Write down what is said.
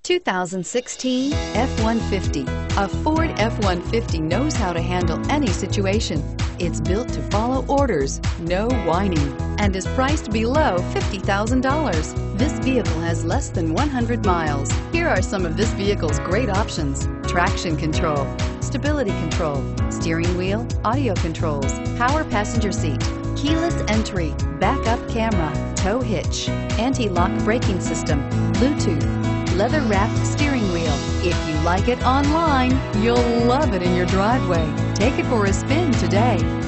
2016 F-150. A Ford F-150 knows how to handle any situation. It's built to follow orders, no whining, and is priced below $50,000. This vehicle has less than 100 miles. Here are some of this vehicle's great options: traction control, stability control, steering wheel audio controls, power passenger seat, keyless entry, backup camera, tow hitch, anti-lock braking system, Bluetooth, leather-wrapped steering wheel. If you like it online, you'll love it in your driveway. Take it for a spin today.